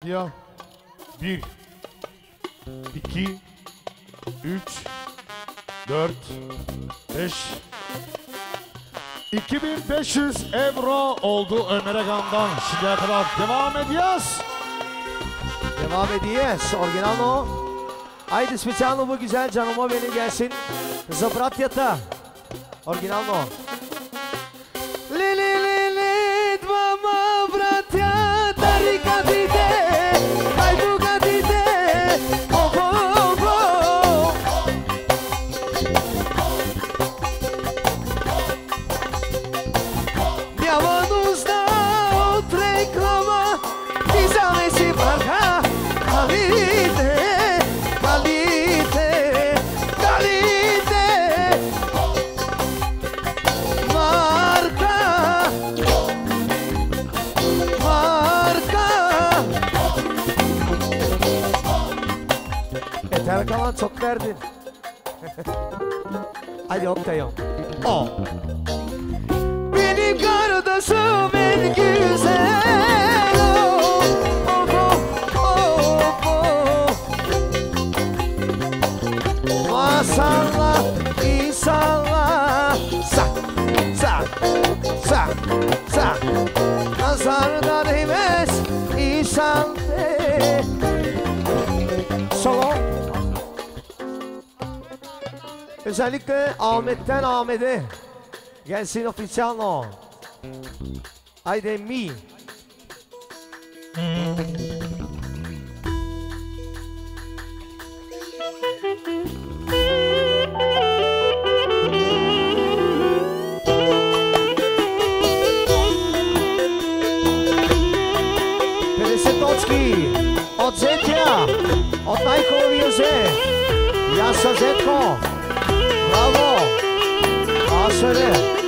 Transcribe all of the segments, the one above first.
Medya 1 2 3 4 5 2500 euro oldu Ömer Agam'dan şimdiye kadar. Devam ediyoruz. Devam ediyoruz. Orijinal o. Haydi spesiyal bu güzel canıma benim gelsin. Zabratyata. Orijinal o. Li li li li dvama bratya tarika dite kaybuga dite oho oho Diavanuzda od reklama izavesi marka kalite kalite kalite marka marka Yeter kalan çok verdin. Hadi Oktay'ım. O. Benim kardeşim en güzel. Oh, oh, oh, oh. Masallah, inşallah. Sak, sak, sak, sak. Nazardan değmez inşallah. Solo. Özellikle Ahmet'ten Ahmet'e gelsin oficial. Haydi mi. Toczki od Zetia, od Najkołowierzy, Jasza Zetko, brawo, a söyle.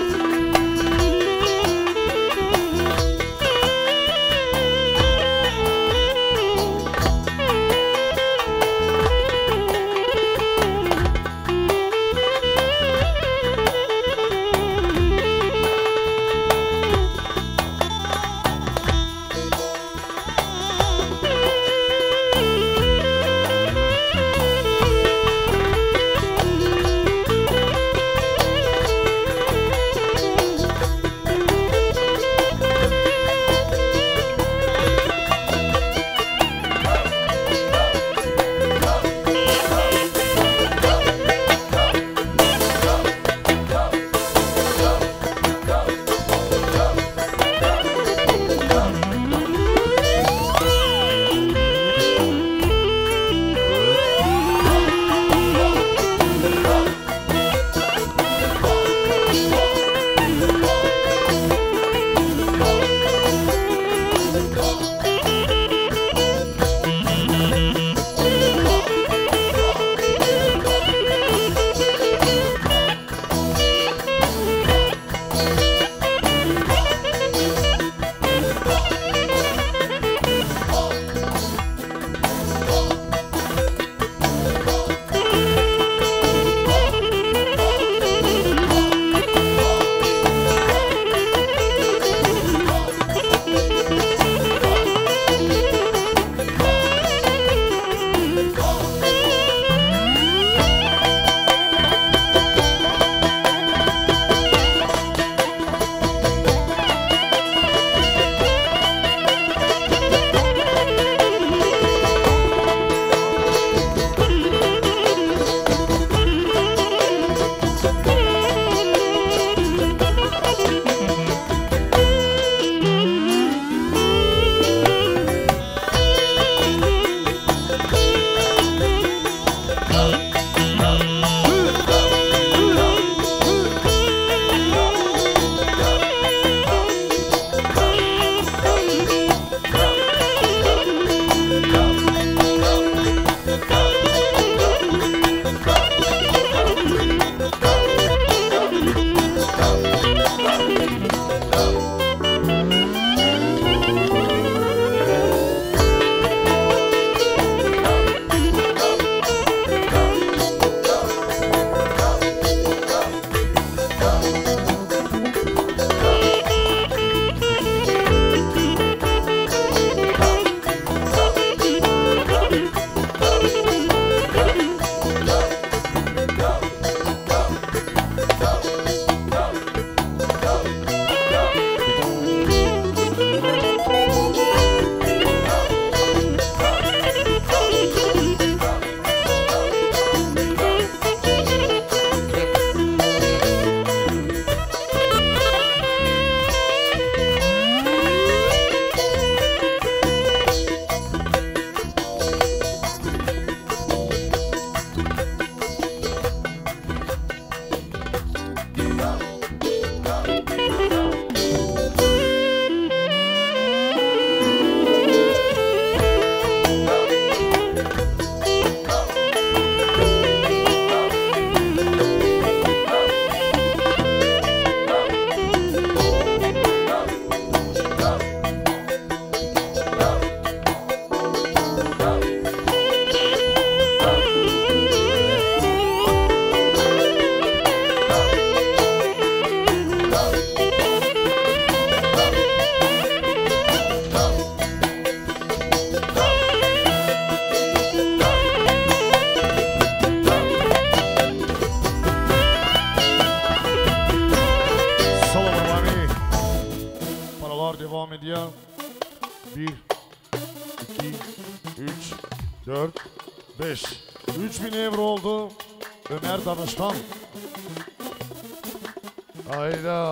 3, 4, 5. 3000 euro oldu. Ömer Danıştan. Hayda.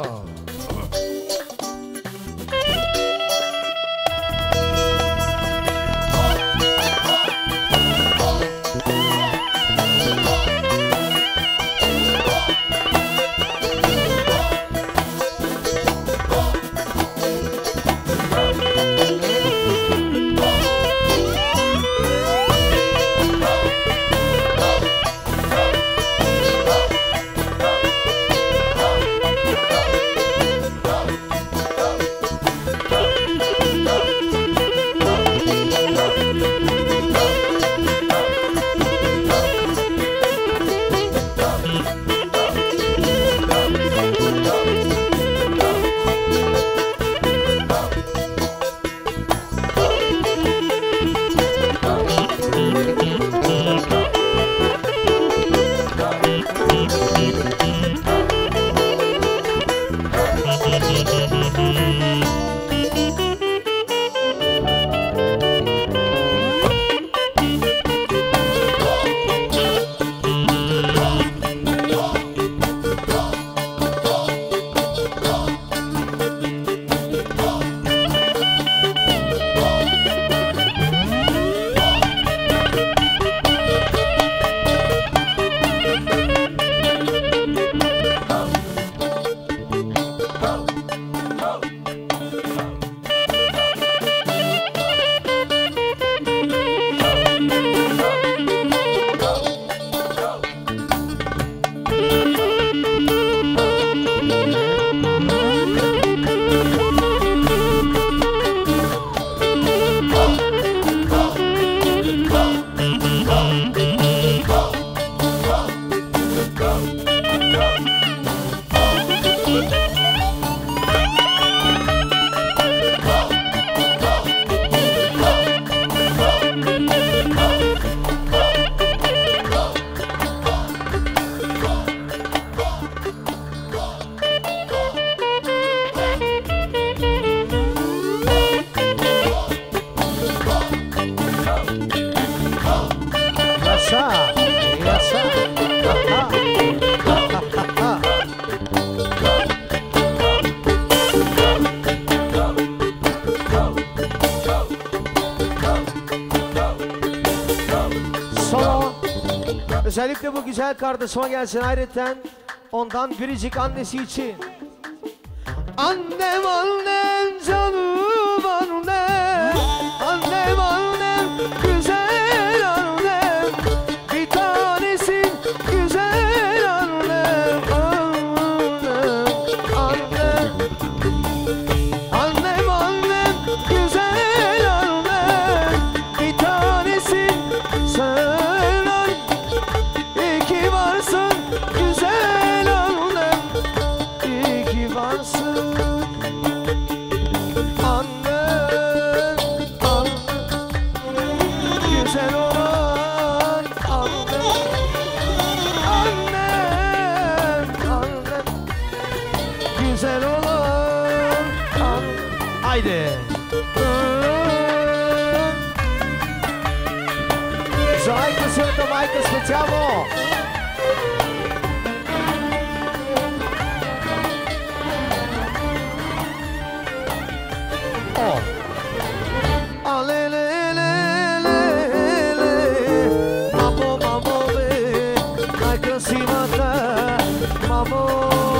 Özellikle bu güzel kardeşime gelsin hayretten. Ondan biricik annesi için. Annem annem canım annem. Annem annem güzel annem. Bir tanesin güzel annem. Annem annem. Annem annem güzel annem. Bir tanesin sen. Майка специално! О! Але-ле-ле-ле-ле, мамо, мамо, бе, най-красивата, мамо.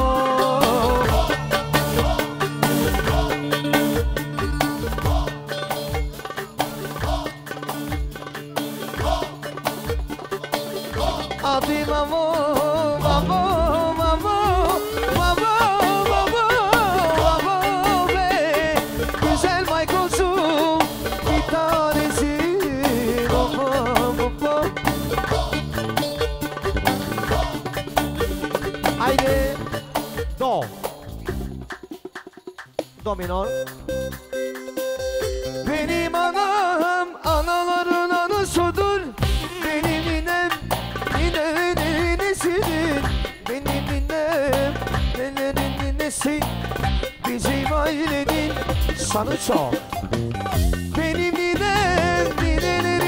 Abi mamo, mamo, mamo, mamo, mamo, mamo be, güzel maykozum bir tanesi, mamo, mamo. Haydi, do minor. Benim anam anaların anasıdır, benim ninem ninesidir, benim ninem nelerin ninesi, bizim ailenin sanı çok. Benim ninem ninelerin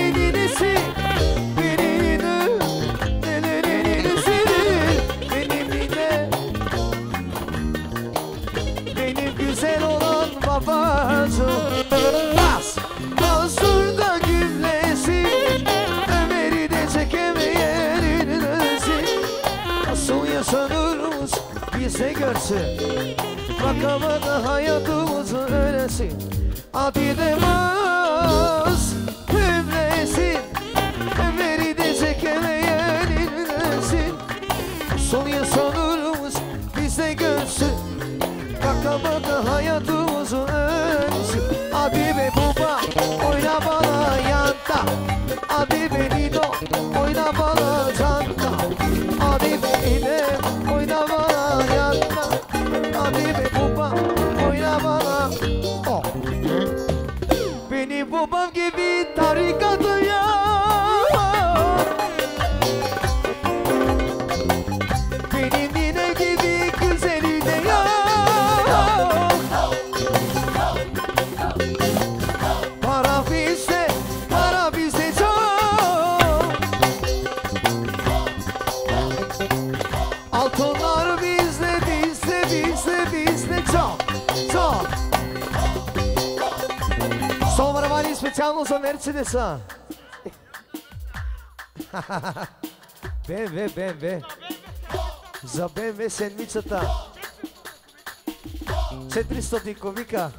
görsün. Baka baka hayatımızın öylesi. Adidemez tümlesin. Ömer'i de zekeleyen inlesin. Son insanlarımız bize görsün. Baka baka hayatımızın öylesi. Hadi be baba oyna bana yanda. Hadi be Nino oyna bana canda. Hadi be İrem oyna bana yanda. Hadi be baba oyna bana. Oh. Beni babam gibi tarikatı ya. Benim nine gibi güzeli de ya. Para bizde çok. Altınlar bizde çok, çok. Sto vani specijalno za Mercedesa. BMW. Za BMW sendvičata. 400 dikovika.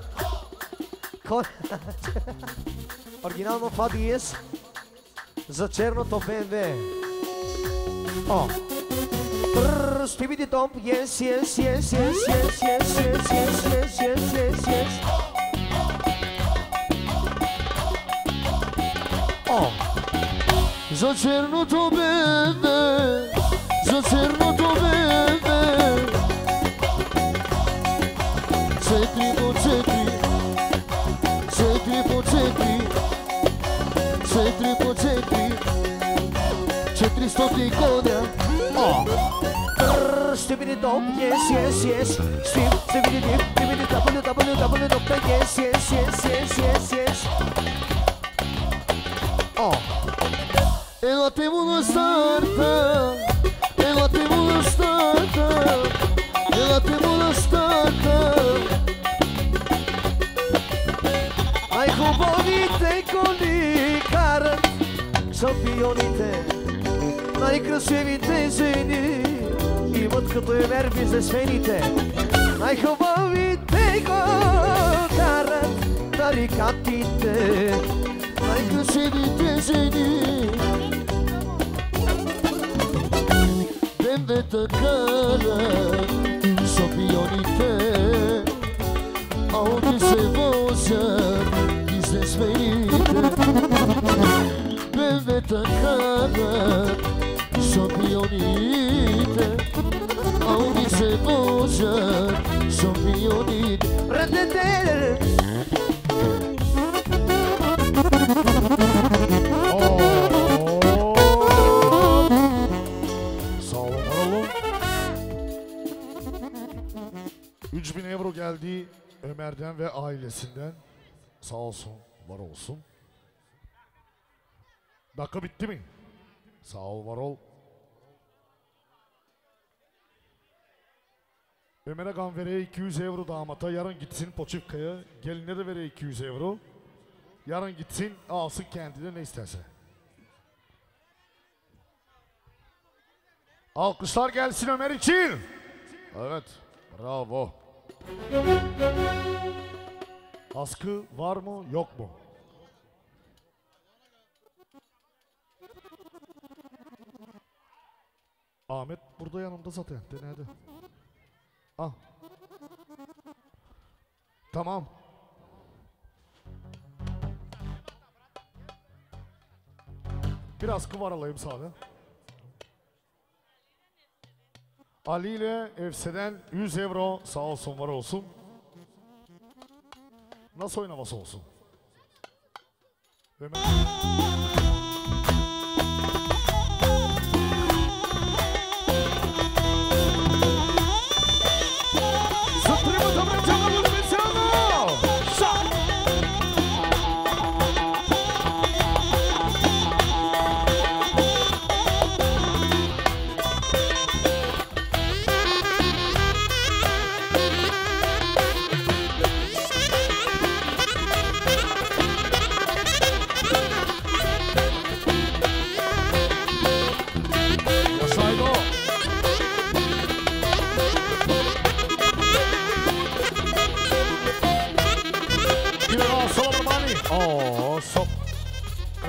Originalno Fadies za čerното BMW. O. Stibidi Tom, yes. O. Za čerното BMW, za čerното BMW. 4x4, 4x4, 400 konja. O. Stibidi Tom, yes. Stibidi dip, stibidi yes. Oh. Ela tem uma starta. Ai хубавите коли карат шампионите. Най-красивите жени имат като Емер бизнесмените. Най-хубавите го карат тарикатите. Най-красивите жени BMW-та карат шампионите. Ауди се возят бизнесмените. BMW-та карат шампионите. Ауди се возят шампионите. Sağ olun, var olun. 3000 euro geldi Ömer'den ve ailesinden. Sağ olsun, var olsun. Dakika bitti mi? Sağ ol, var ol. Ömer'e Ganvere'ye 200 euro damata. Yarın gitsin Poçivka'ya. Geline de vereye 200 euro. Yarın gitsin, alsın kendine ne isterse. Alkışlar gelsin Ömer için. Evet, bravo. Askı var mı, yok mu? Ahmet burada yanımda zaten. Denedi. Ah. Tamam. Bir askı var alayım sağda. Ali ile Efse'den 100 euro sağ olsun var olsun. Nasıl oynaması olsun? Ömer.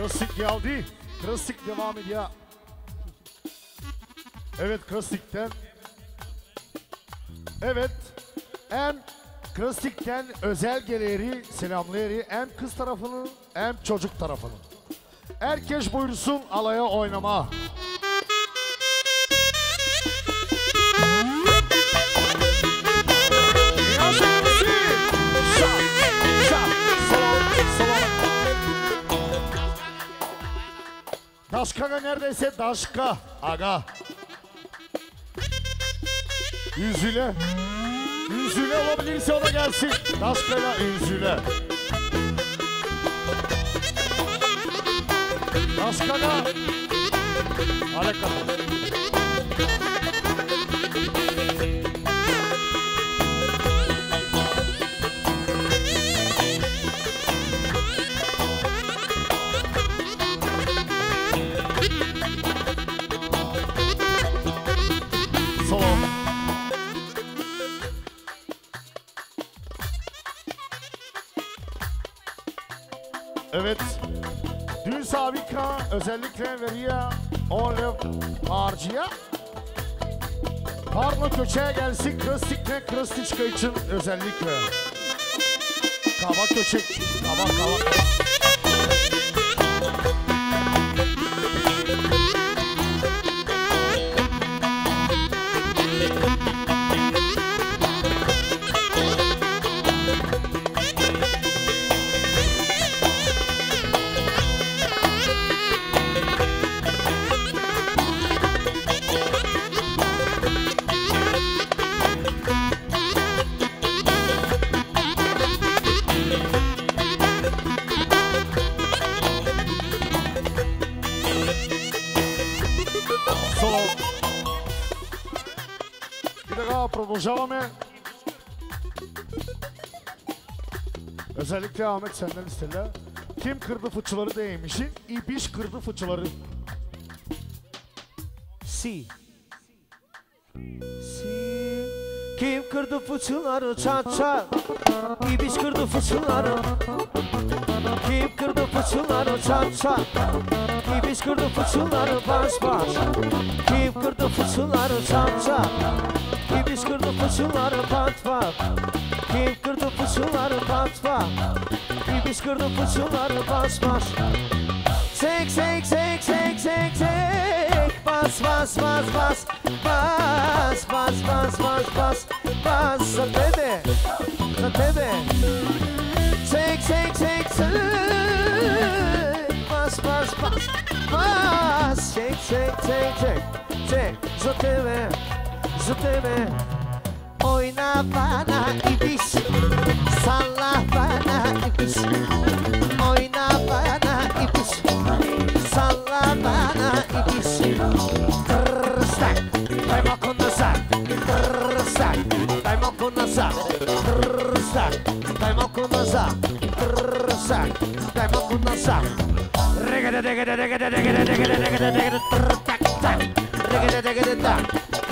Krastik geldi. Krastik devam ediyor. Evet Krastik'ten. Evet. Hem Krastik'ten özel geleri, selamları hem kız tarafının hem çocuk tarafının. Herkes buyursun alaya oynama. Daşkaga neredeyse Daşka aga. Yüzüle. Yüzüle olabilirse o da gelsin. Daşka'yla yüzüle. Daşkaga. Aleka. Evet. Dün Sabika özellikle veriyor 10 lev harcıya. Parla köçeğe gelsin Krastik'le Krastiçka için özellikle. Kava köçek. Kava. Продължаваме. Özellikle Ahmet senden isterler. Kim kırdı fıçıları değmişin? İbiş kırdı fıçıları. Si. Kim kırdı fıçıları çat çat. İbiş kırdı fıçıları. Kim kırdı fıçıları çat çat. İbiş kırdı fıçıları bas bas. Kim kırdı fıçıları çat çat. İbiş kırdı fıçıları pat pat. Kim kırdı fıçıları pat pat. İbiş kırdı fıçıları bas bas. Sek sek sek sek sek sek. Bas bas bas bas. Bas bas bas bas bas. Bas satede. Satede. Sek sek sek sek. Bas bas bas. Bas. Sek sek sek sek. Sek. Zateve. Zateve. Oyna bana ibiş. Salla bana ibiş. Oyna bana ibiş. Salla bana ibiş. Tırsak. Dayma konasa. Tırsak. Dayma konasa. Tırsak. Dayma konasa. Tırsak. Dayma konasa. Regede regede regede regede regede regede regede tırtak tak. Regede regede tak.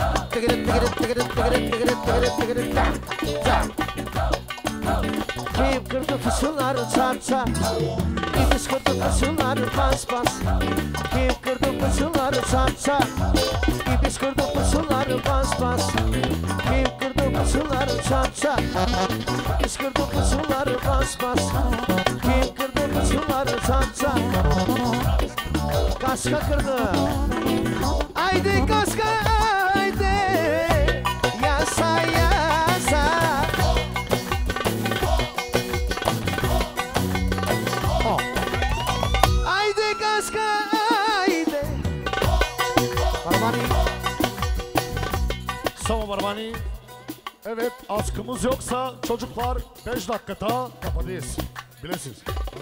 Kim kırdı fısılları çat çat. İbiş kırdı fısılları bas bas. Kim kırdı fısılları çat çat. İbiş kırdı fısılları bas bas. Kim kırdı fısılları çat çat. İbiş kırdı fısılları bas bas. Kim kırdı fısılları çat çat. Kaska kırdı. Haydi kaska. Yasa yasa. Oh. Haydi kaska haydi. Barmani. Sama Barmani. Evet askımız yoksa çocuklar 5 dakikada kapatıyız. Bilesiniz.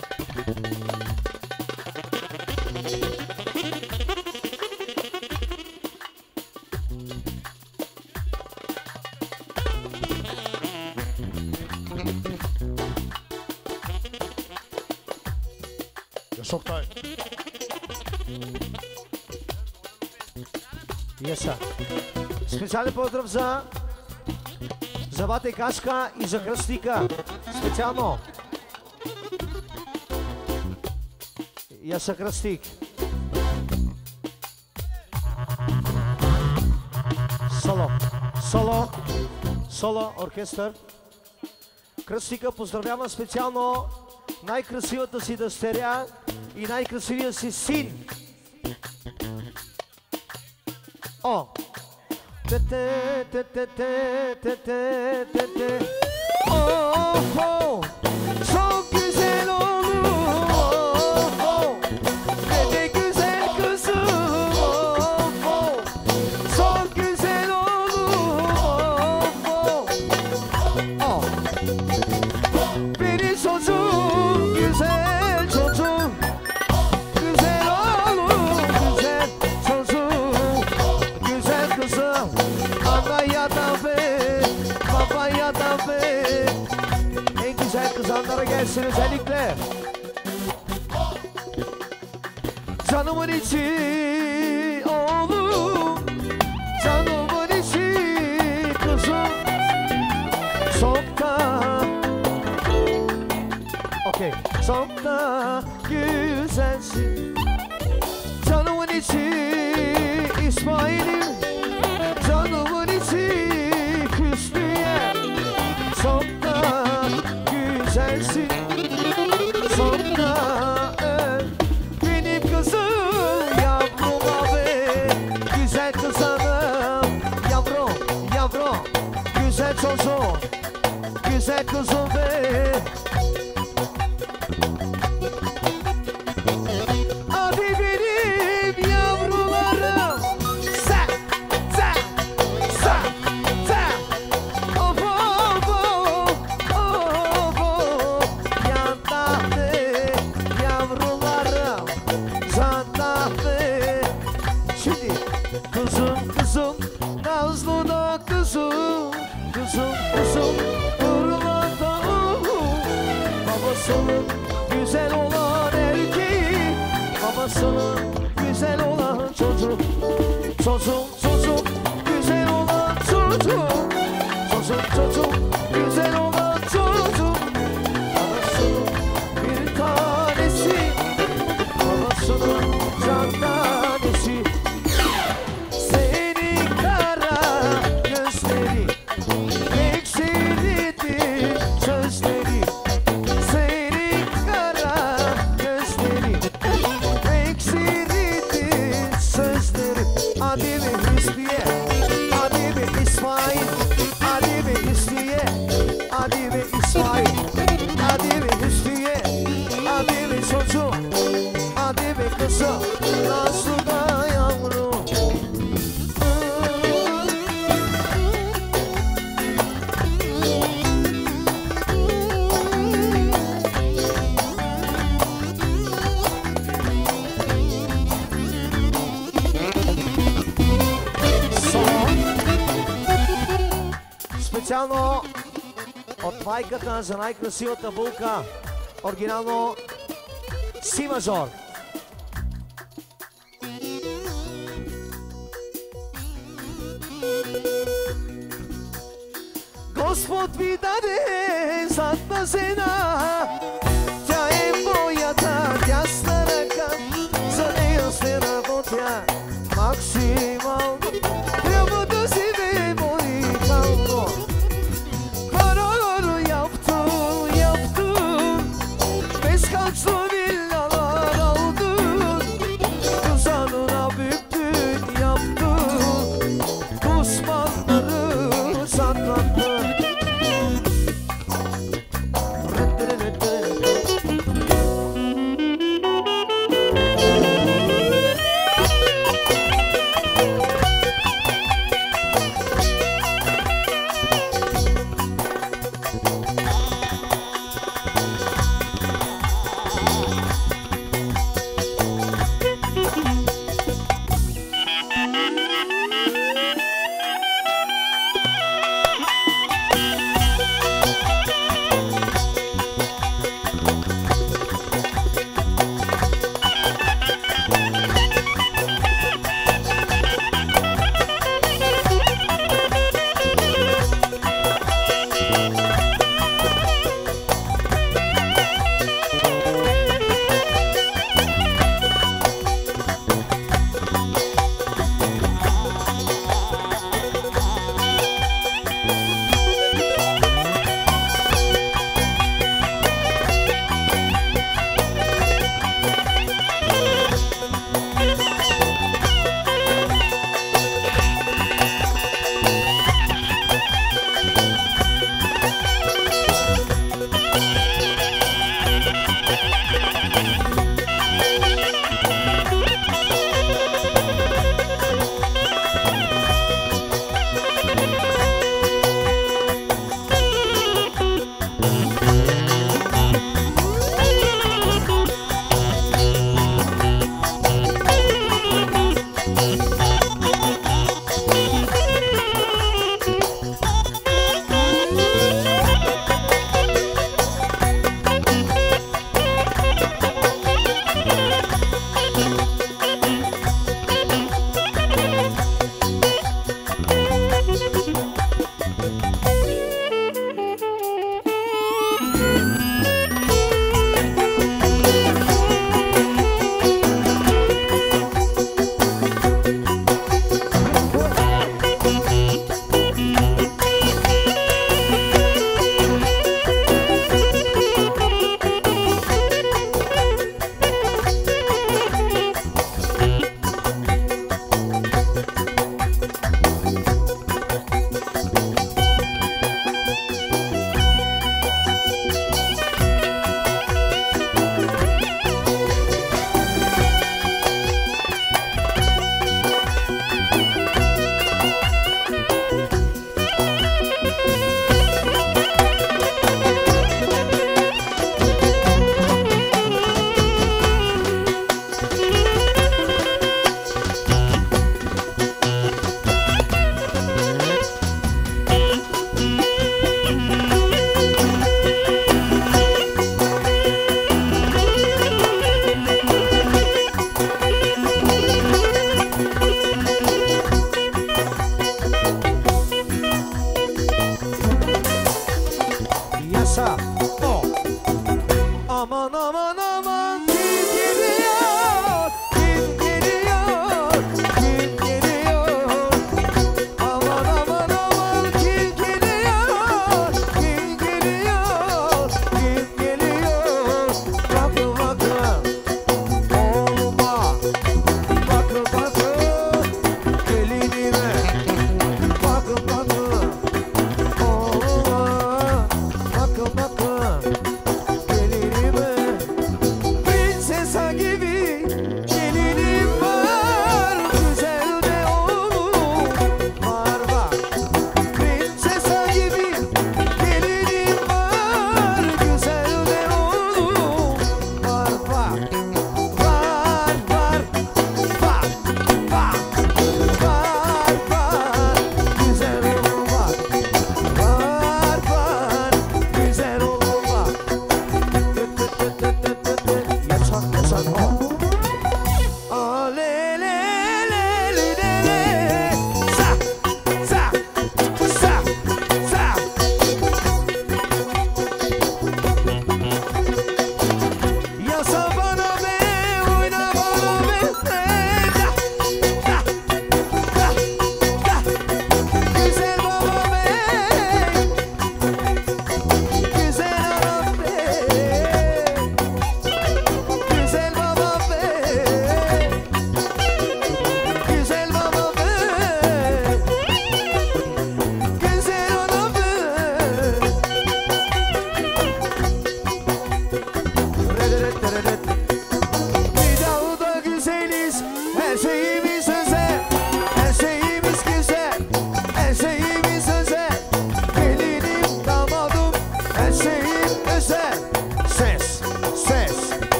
Шоктай. Еса. Специален поздрав за Бата и Кашка и за Кръстика. Специално. Yaşa Krastik. Соло, оркестър. Кръстика поздравява специално най-красивата си дъщеря и най-красивия си син. О! О-хо! Çok güzel olur. Oh, ne de güzel kızım. Oh, çok güzel olur. Oh, benim çocuğum, güzel çocuğum. Güzel olur, güzel çocuğum. Güzel kızım. Anaya da be, babaya da be. En güzel kızanlara gelsin özellikle. Canımın içi oğlum, canımın içi kızım. Çok da, okey, çok da güzelsin. Canımın içi İsmail'im, canımın içi Hüsnü'ye. Çok da güzelsin, çok da benim kızım, yavrum abi, güzel kızanım, yavrum, yavrum, güzel çocuğum, güzel kızım be. Hadi benim yavrularım, sen, sen, sen, sen. Of, of, of, of. Yandahtı yavrularım, zandahtı. Şimdi kızım, kızım, nazlı da kızım, kızım, kızım, kurban da babasının güzel olan erkeği, babasının güzel olan çocuk, çocuk, çocuk, güzel olan çocuk, çocuk, çocuk, güzel olan çocuk, babasının bir tanesi, babasının can tanesi. Seni kara gözleri, eksildi sözleri. Seni kara gözleri, eksildi sözleri. Hadi be Hüsniye, hadi be İsmail, hadi be Hüsniye, hadi be İsmail, hadi be Hüsniye, hadi be çocuğum, hadi be kızım, nasıl da yavrum. Специално от майката за най-красивата булка, оригинално си мажор. Господ ви даде задна жена, тя е моята дясна ръка, за нея ще работя максимално. Трябва да живее морикално. Paraları yaptım, yaptım, beşkaçlı villalar aldın, kızanına büktün, yaptın, düşmanları saklattın.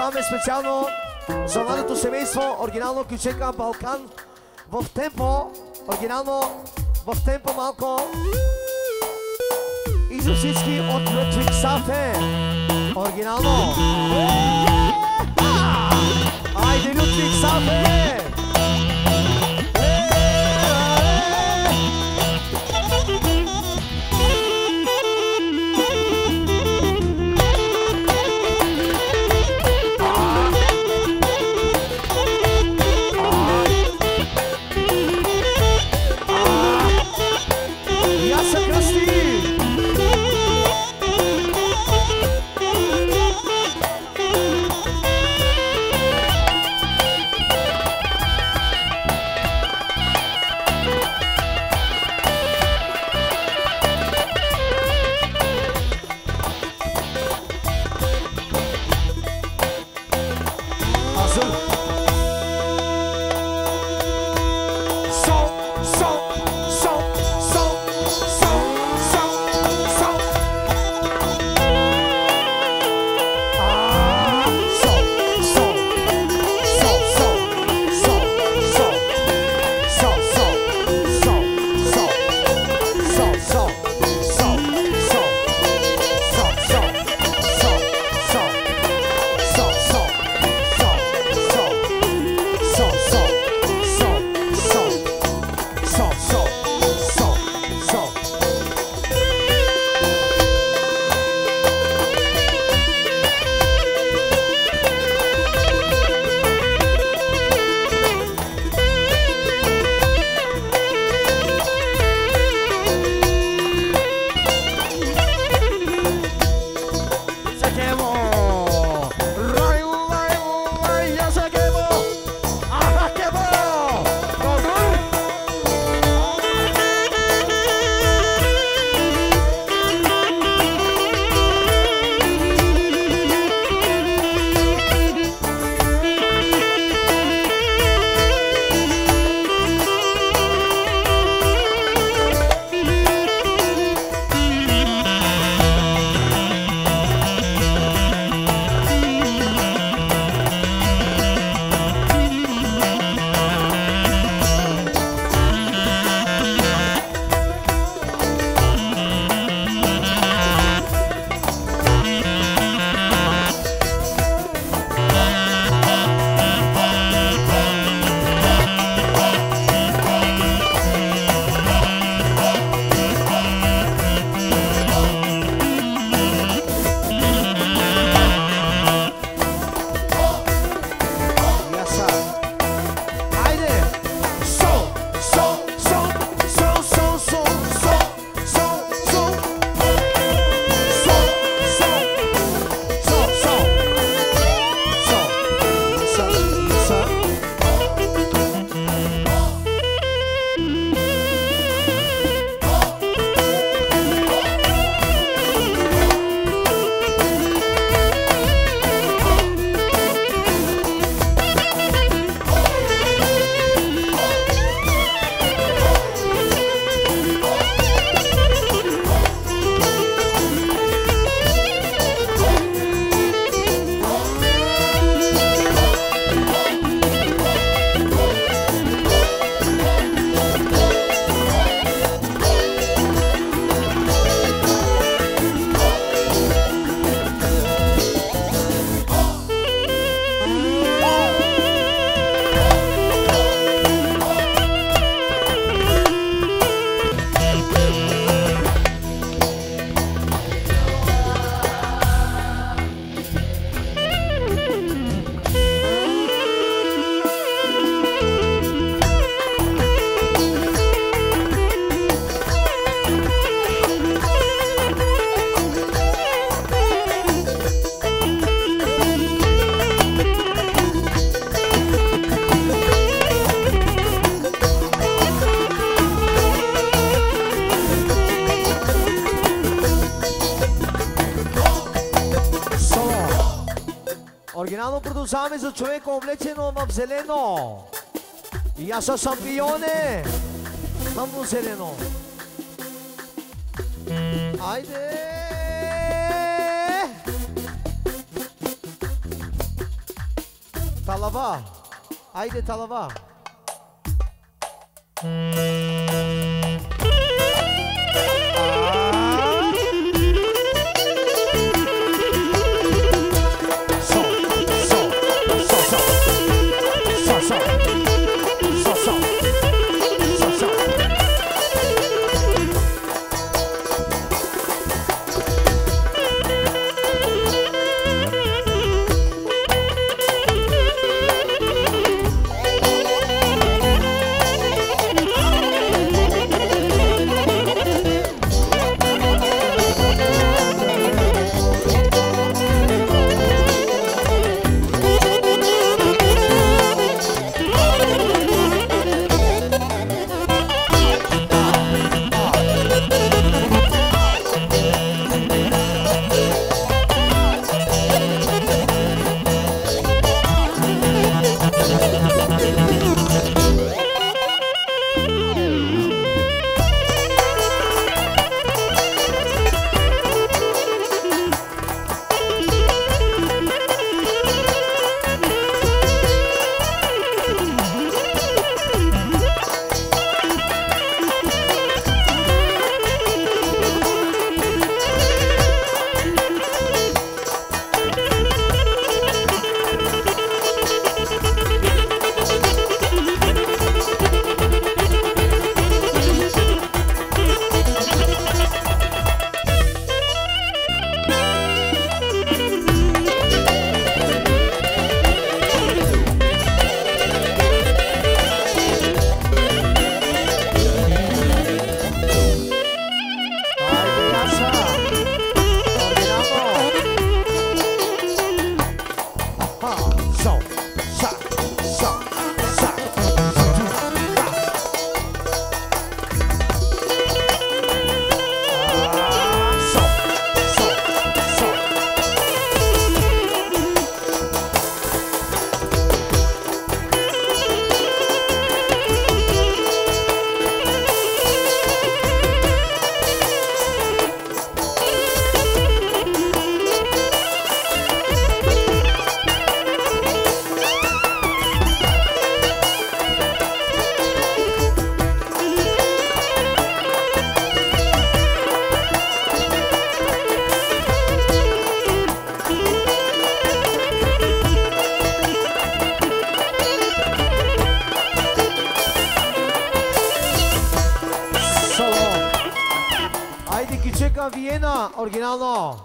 продължаваме специално за младото семейство. Оригинално ключека Балкан в темпо. Оригинално в темпо малко. И за всички от Лютвик Сафе. Оригинално. Айде Лютвик Сафе! Оригинално продължаваме за човека облечено в зелено. И аз съм шампионе. Тъмно зелено. Айде! Talaba. Haydi talaba. Vienna, oryginalno.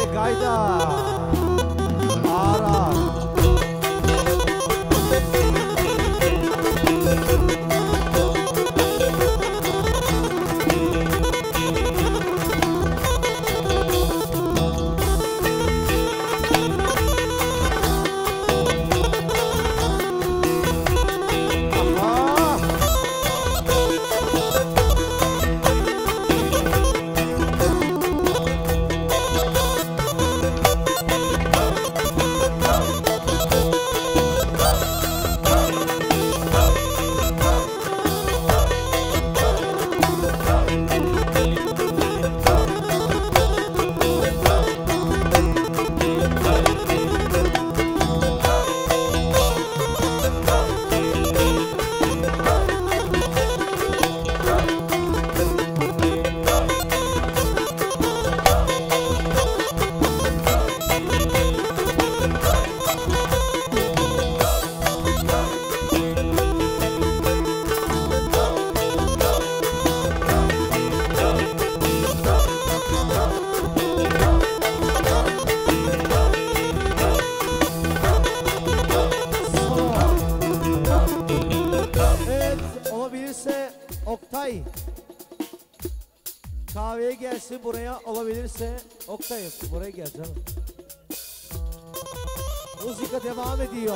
Haydi gayda. Ara. Oktay kahveye gelsin buraya, olabilirse Oktay buraya gel canım. Müzika devam ediyor.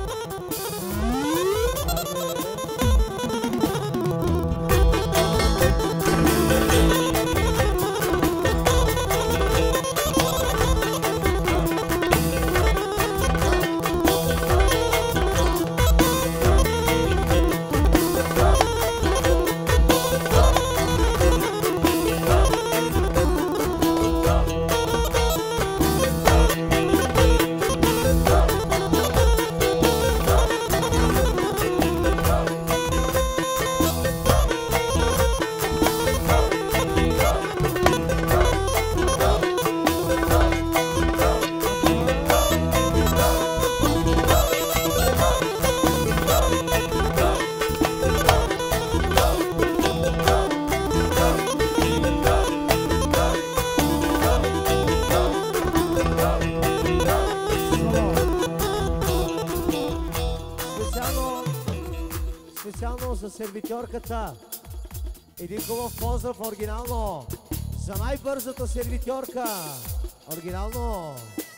Специално за сервитьорката. Един хубав поздрав оригинално за най-бързата сервитьорка. Оригинално.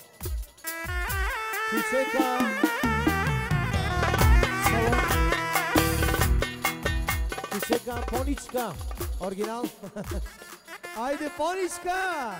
Кичека. Кичека Поничка. Оригинал. Айде Поничка!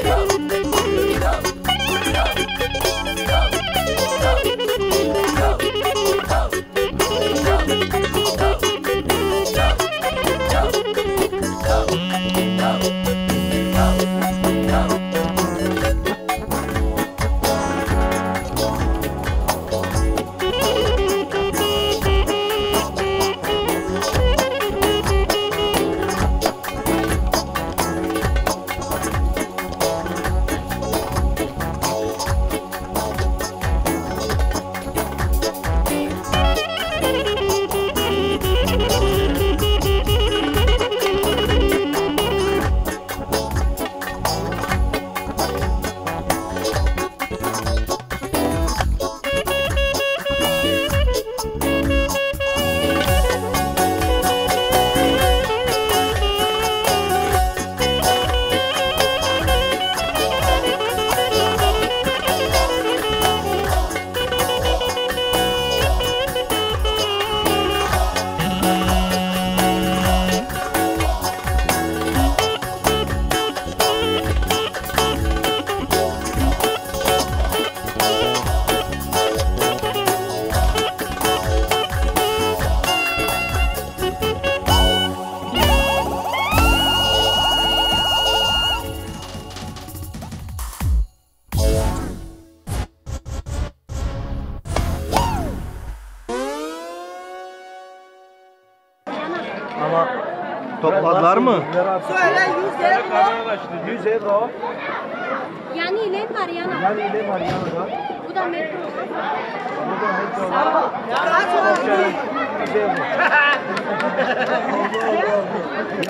Ama topladılar mı? Söyle 100 euro. 100 euro. Yani ile Mariana. Yani ile Mariana'da. Bu da metro. Bu da metro. Sağ ol. Kaç 100 euro.